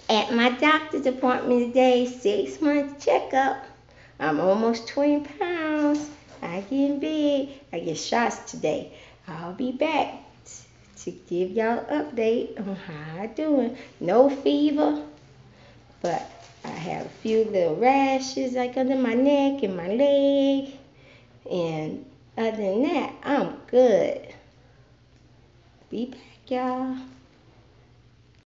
At my doctor's appointment today, 6 month checkup. I'm almost 20 pounds. I getting big. I get shots today. I'll be back to give y'all an update on how I doing. No fever, but I have a few little rashes like under my neck and my leg. And other than that, I'm good. Be back, y'all.